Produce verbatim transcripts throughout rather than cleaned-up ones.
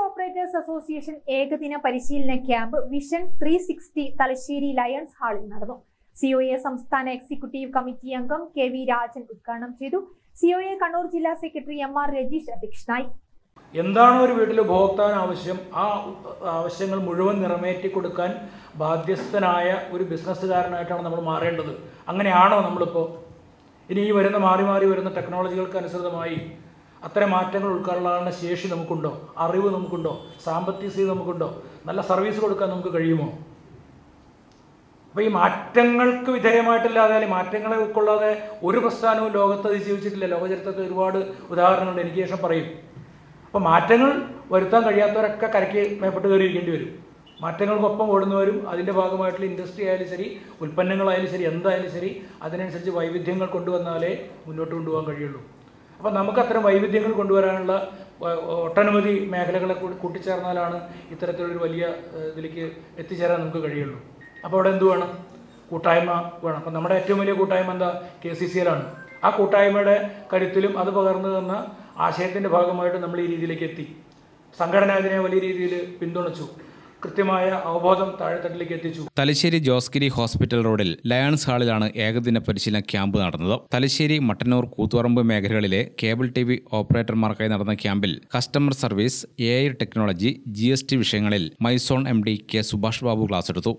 Operators association ഏകദിന പരിശീലന camp vision three sixty Thalassery Lions ഹാളിൽ നടന്നു. സിഒഎ സംസ്ഥാന എക്സിക്യൂട്ടീവ് കമ്മിറ്റി അംഗം കെ വി രാജൻ ഉദ്ഘാടനം ചെയ്തു. സിഒഎ കണ്ണൂർ ജില്ലാ സെക്രട്ടറി എം ആർ രജീഷ് അധ്യക്ഷനായി. എന്താണോ ഒരു വീട്ടിൽ ഉപഭോക്താവിന് ആവശ്യം, ആ ആവശ്യങ്ങൾ മുഴുവൻ നിറവേറ്റി കൊടുക്കാൻ ബാധ്യസ്ഥനായ ഒരു ബിസിനസ്സുകാരനായിട്ടാണ് നമ്മൾ മാറേണ്ടത്. അങ്ങനെയാണോ നമ്മളിപ്പോൾ? ഇനി ഈ വരുന്ന മാറി മാറി വരുന്ന ടെക്നോളജികൾക്ക് അനുസൃതമായി അത്തരം മാറ്റങ്ങൾ ഉൾക്കൊള്ളാനുള്ള ശേഷി നമുക്കുണ്ടോ? അറിവ് നമുക്കുണ്ടോ? സാമ്പത്തിക സ്ഥിതി നമുക്കുണ്ടോ? നല്ല സർവീസ് കൊടുക്കാൻ നമുക്ക് കഴിയുമോ? അപ്പോൾ ഈ മാറ്റങ്ങൾക്ക് വിധേയമായിട്ടില്ലാതെ, അല്ലെങ്കിൽ മാറ്റങ്ങളെ ഉൾക്കൊള്ളാതെ ഒരു പ്രസ്ഥാനവും ലോകത്ത് അതിജീവിച്ചിട്ടില്ല. ലോകചരിത്രത്തിൽ ഒരുപാട് ഉദാഹരണങ്ങളുണ്ട്. എനിക്ക് ശേഷം പറയും. അപ്പോൾ മാറ്റങ്ങൾ വരുത്താൻ കഴിയാത്തവരൊക്കെ കരയ്ക്ക് മേപ്പെട്ട് കയറിയിരിക്കേണ്ടി വരും. മാറ്റങ്ങൾക്കൊപ്പം ഓടുന്നവരും അതിൻ്റെ ഭാഗമായിട്ടുള്ള ഇൻഡസ്ട്രി ആയാലും ശരി, ഉൽപ്പന്നങ്ങളായാലും ശരി, എന്തായാലും ശരി, അതിനനുസരിച്ച് വൈവിധ്യങ്ങൾ കൊണ്ടുവന്നാലേ മുന്നോട്ട് കൊണ്ടുപോകാൻ കഴിയുള്ളൂ. അപ്പം നമുക്ക് അത്തരം വൈവിധ്യങ്ങൾ കൊണ്ടുവരാനുള്ള ഒട്ടനവധി മേഖലകളെ കൂട്ടിച്ചേർന്നാലാണ് ഇത്തരത്തിലൊരു വലിയ ഇതിലേക്ക് എത്തിച്ചേരാൻ നമുക്ക് കഴിയുള്ളൂ. അപ്പോൾ അവിടെ എന്ത് വേണം? കൂട്ടായ്മ വേണം. അപ്പം നമ്മുടെ ഏറ്റവും വലിയ കൂട്ടായ്മ എന്താ? കെ സി സി എല്ലാണ്. ആ കൂട്ടായ്മയുടെ കരുത്തിലും അത് പകർന്നു തന്ന ആശയത്തിൻ്റെ ഭാഗമായിട്ട് നമ്മൾ ഈ രീതിയിലേക്ക് എത്തി. സംഘടന അതിനെ വലിയ രീതിയിൽ പിന്തുണച്ചു. കൃത്യമായ അവബോധം താഴെത്തട്ടിലേക്ക് എത്തിച്ചു. തലശ്ശേരി ജോസ്ഗിരി ഹോസ്പിറ്റൽ റോഡിൽ ലയൺസ് ഹാളിലാണ് ഏകദിന പരിശീലന ക്യാമ്പ് നടന്നത്. തലശ്ശേരി, മട്ടന്നൂർ, കൂത്തുപറമ്പ് മേഖലകളിലെ കേബിൾ ടി വി ഓപ്പറേറ്റർമാർക്കായി നടന്ന ക്യാമ്പിൽ customer service, A I technology, G S T വിഷയങ്ങളിൽ Myzone M D K Subhash Babu class എടുത്തു.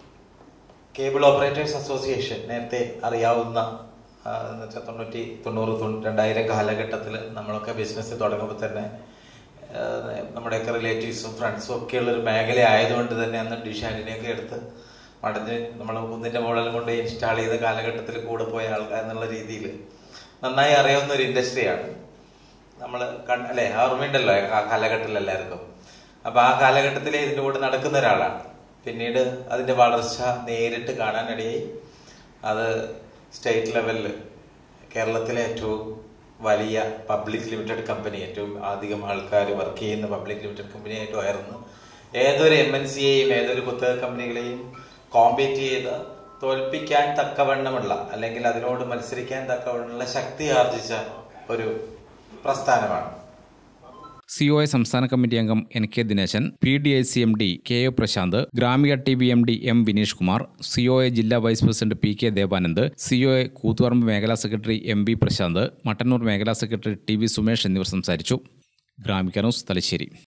കേബിൾ ഓപ്പറേറ്റേഴ്സ് അസോസിയേഷൻ നേരത്തെ അറിയാവുന്ന തൊണ്ണൂറ്റി തൊണ്ണൂറ് രണ്ടായിരം കാലഘട്ടത്തിൽ നമ്മളൊക്കെ ബിസിനസ് തുടങ്ങുമ്പോൾ തന്നെ നമ്മുടെയൊക്കെ റിലേറ്റീവ്സും ഫ്രണ്ട്സും ഒക്കെയുള്ളൊരു മേഖല ആയതുകൊണ്ട് തന്നെ അന്ന് ഡിഷ് ആൻറ്റിനെയൊക്കെ എടുത്ത് മടഞ്ഞ് നമ്മൾ കുന്നിൻ്റെ മുകളിൽ കൊണ്ട് ഇൻസ്റ്റാൾ ചെയ്ത കാലഘട്ടത്തിൽ കൂടെ പോയ ആൾക്കാർ എന്നുള്ള രീതിയിൽ നന്നായി അറിയാവുന്ന ഒരു ഇൻഡസ്ട്രിയാണ് നമ്മൾ. കൺ അല്ലേ, ഓർമ്മയുണ്ടല്ലോ ആ കാലഘട്ടത്തിൽ എല്ലാവർക്കും. അപ്പോൾ ആ കാലഘട്ടത്തിൽ ഇതിൻ്റെ കൂടെ നടക്കുന്ന ഒരാളാണ്. പിന്നീട് അതിൻ്റെ വളർച്ച നേരിട്ട് കാണാനിടയായി. അത് സ്റ്റേറ്റ് ലെവലിൽ കേരളത്തിലെ ഏറ്റവും വലിയ പബ്ലിക് ലിമിറ്റഡ് കമ്പനി, ഏറ്റവും അധികം ആൾക്കാർ വർക്ക് ചെയ്യുന്ന പബ്ലിക് ലിമിറ്റഡ് കമ്പനിയായിട്ട് ഉയർന്നു. ഏതൊരു എം എൻ സിയെയും ഏതൊരു കുത്തക കമ്പനികളെയും കോമ്പീറ്റ് ചെയ്ത് തോൽപ്പിക്കാൻ തക്കവണ്ണമുള്ള, അല്ലെങ്കിൽ അതിനോട് മത്സരിക്കാൻ തക്കവണ്ണമുള്ള ശക്തി ആർജിച്ച ഒരു പ്രസ്ഥാനമാണ്. സിഒഎ സംസ്ഥാന കമ്മിറ്റി അംഗം N K Dineshan, P D I C M D K O Prasanth, Gramika T V M D M Vineesh Kumar, COA ജില്ലാ vice president P K Devanand, COA Koothuparamba മേഖലാ secretary M V Prasanth, Mattannur മേഖലാ സെക്രട്ടറി ടി വി സുമേഷ് എന്നിവർ സംസാരിച്ചു. ഗ്രാമിക ന്യൂസ്, തലശ്ശേരി.